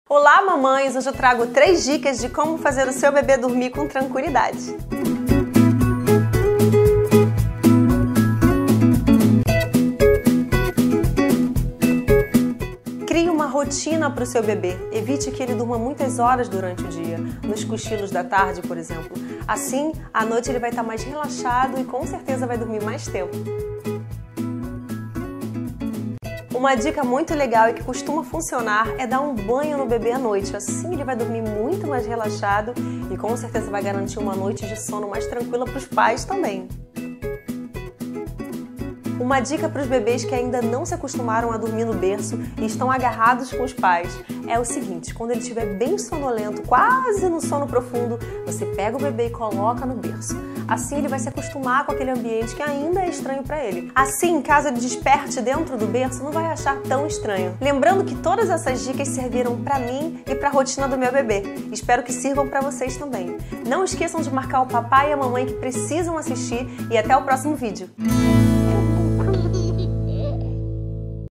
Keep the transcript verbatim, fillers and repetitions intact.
Olá, mamães! Hoje eu trago três dicas de como fazer o seu bebê dormir com tranquilidade. Crie uma rotina para o seu bebê. Evite que ele durma muitas horas durante o dia, nos cochilos da tarde, por exemplo. Assim, à noite ele vai estar mais relaxado e com certeza vai dormir mais tempo. Uma dica muito legal e que costuma funcionar é dar um banho no bebê à noite. Assim ele vai dormir muito mais relaxado e com certeza vai garantir uma noite de sono mais tranquila para os pais também. Uma dica para os bebês que ainda não se acostumaram a dormir no berço e estão agarrados com os pais é o seguinte: quando ele estiver bem sonolento, quase no sono profundo, você pega o bebê e coloca no berço. Assim ele vai se acostumar com aquele ambiente que ainda é estranho para ele. Assim, caso ele desperte dentro do berço, não vai achar tão estranho. Lembrando que todas essas dicas serviram para mim e para a rotina do meu bebê. Espero que sirvam para vocês também. Não esqueçam de marcar o papai e a mamãe que precisam assistir e até o próximo vídeo.